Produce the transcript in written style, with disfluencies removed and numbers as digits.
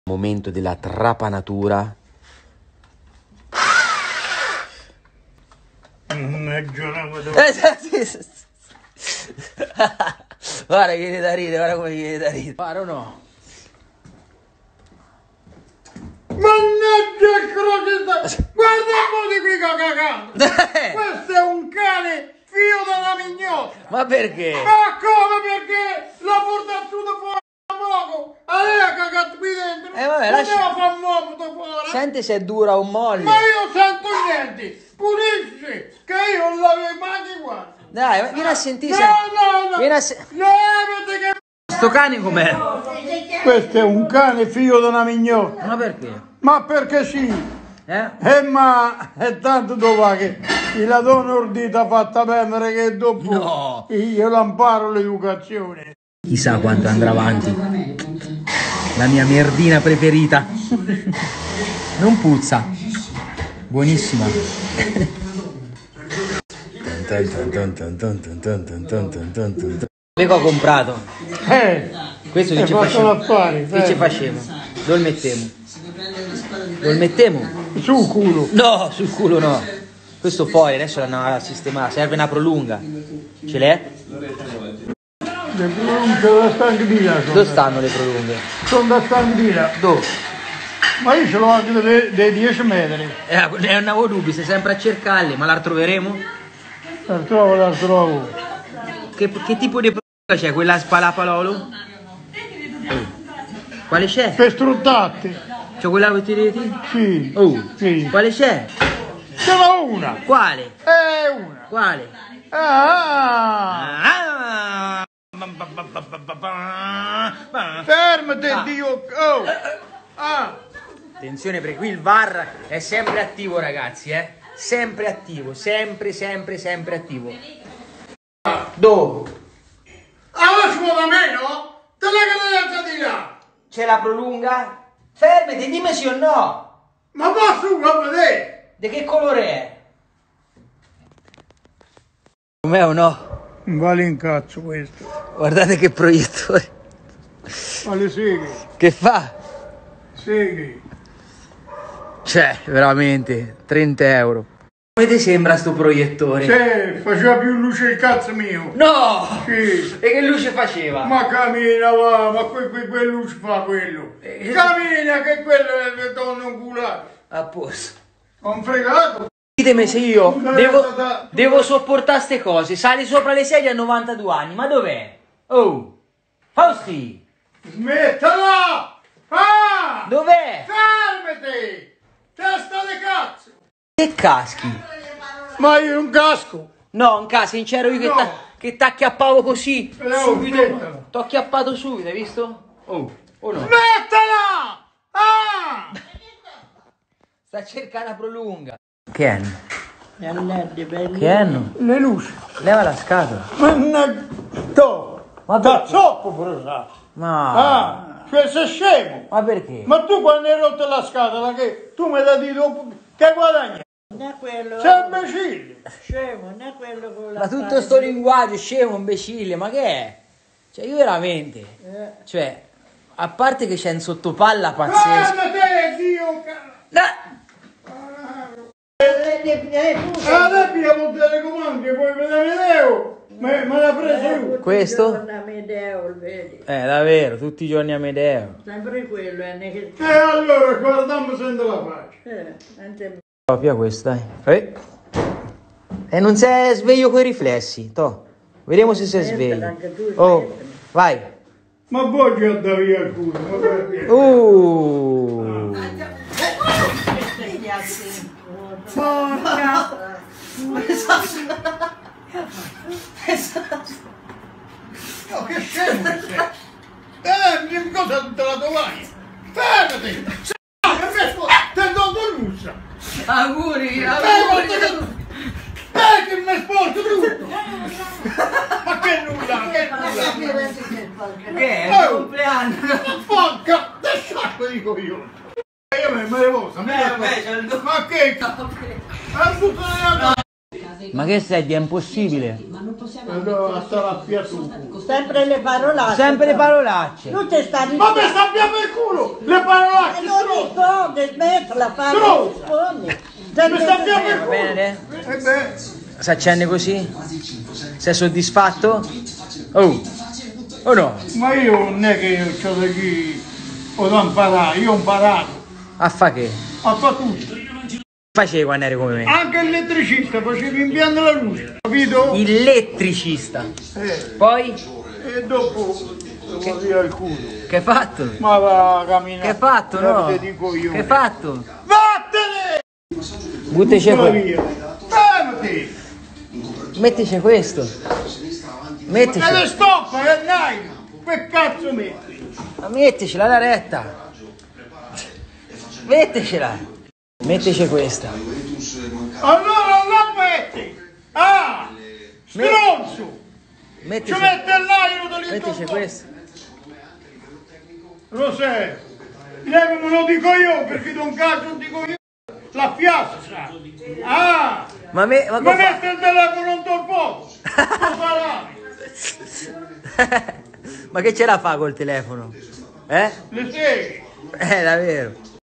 Momento della trapanatura. Guarda che viene da ridere, guarda come viene da ridere. Guarda o no? Mannaggia il crocetta! Guarda un po' di qui cagando! Questo è un cane figlio della mignotta! Ma perché? Ma come perché? L'ha portato fuori da poco! A lei ha cagato qui dentro! Vabbè, poteva fare un vomito fuori! Senti se è dura o molle. Ma io sento niente! Pulisci! Che io non l'avevo mai guarda! Dai, vieni a sentire. No! Vieni a Levati che... Sto cane com'è? Questo è un cane figlio di una mignotta! Ma perché? Ma perché sì? Ma è tanto dopo che la donna ordita fatta prendere che dopo No. io la imparo l'educazione. Chissà quanto andrà avanti. La mia merdina preferita. Non puzza. Buonissima. Che ho comprato? Questo che ci facciamo? Che ci facciamo? Dove mettiamo? Lo mettiamo? Sul culo. No, sul culo no. Questo poi adesso l'andiamo a sistemare. Serve una prolunga. Ce l'è? Le prolunghe da Stangdina. Dove stanno le prolunghe? Sono da Stangdina. Dove? Ma io ce l'ho anche dei 10 metri. Non avevo dubbi, stai sempre a cercarle, ma la troveremo? La trovo. Che tipo di prolunga c'è? Quella spalapalolo? Quale c'è? Per struttati. C'è quella che ti reti? Sì. Sì. Quale c'è? Ce n'ho una. Quale? Una. Quale? Fermati, Dio. Attenzione perché qui il VAR è sempre attivo, ragazzi, sempre attivo, sempre attivo. Dove? Allora ci vuole da me, no? Te la cadenza di là. C'è la prolunga? Fermati, dimmi sì o no. Ma va su, va a vedere. Di che colore è? Com'è o no? Vale in cazzo questo. Guardate che proiettore. Alle seghe. Che fa? Seghe. Cioè, veramente, 30 euro. Come ti sembra sto proiettore? Faceva più luce il cazzo mio. No! Sì. E che luce faceva? Ma cammina, va, ma quel luce fa quello. Cammina, che quello è il tonno culato. A posto. Ho fregato. Ditemi se io devo sopportare ste cose. Sali sopra le sedie a 92 anni, ma dov'è? Oh! Fausti! Smettala! Dov'è? Fermati! Testa di cazzo! Che caschi? Ma io non casco! No, un caso, sincero io che t'acchiappavo così subito. Smettala. T'ho acchiappato subito, hai visto? Oh no? Smettala! Sta cercando la prolunga. Che hanno? Che Che hanno? le luci. Leva la scatola. Ma zoppo pure sa. Ma Cioè sei scemo. ma perché? Ma tu quando hai rotto la scatola che tu mi dai dopo che guadagni? Non è quello. Sei imbecille. Scemo, non è quello con la Ma tutto sto linguaggio scemo, imbecille, ma che è? Cioè io veramente, cioè, a parte che c'è un sottopalla pazzesco. Guarda Dio Adesso abbiamo un telecomando, poi me la vedevo. Me l'ha preso io. Questo? Amedeo, vedi? Davvero, tutti i giorni Amedeo. Sempre quello, che... Allora guardiamo sempre la faccia. anche... Proprio questo, dai. E non sei sveglio coi riflessi, toh. Vediamo se sei sveglio. anche tu, Oh, vai. Ma poi già da via il culo. Ma perché? Porca! No, che scemo che sei. Cosa tutta la tovaglia? Fermati! Te do russa! Auguri, Che mi sporco tutto! Ma che nulla, che nulla! Che è? Il compleanno. Porca! Da sciacco dico io! Io me ne posso, ma che? Ma che sei, è impossibile. Allora stare a fiato. Sempre le parolacce. Sempre le parolacce. Tu ti stai Ma mi sta via per culo! Le parolacce! non rispondi, smettila, fare, No. rispondi. Mi sta via per Va culo! bene? Beh, Si accende così? Sei soddisfatto? Oh! O no? ma io non è che io ho da chi ho da imparare, io ho imparato A fa che? a fare tutto. Facevi quando eri come me? Anche l'elettricista facevi impianto la luce, capito? Elettricista. Eh, Poi? e dopo devo via il culo. Che hai fatto? Ma va a camminare. Che hai fatto, no? Te dico io. Che hai fatto? Vattene! Buttaci Buttala qua. via. Fermati! Mettici questo. E le Mettici. stoppa, dai! Che cazzo metti? Ma metticela la retta. Metticela. Mettici questa. Allora la metti! Ah! Stronzo! Ci Mettici. mette là, io te li Mettici questo. Lo sai, lei me lo dico io, perché non caso dico io. La fiassa! Ah! Ma Mi come mette il telefono un torpo! Ma che ce la fa col telefono? Eh? Le 6! Davvero.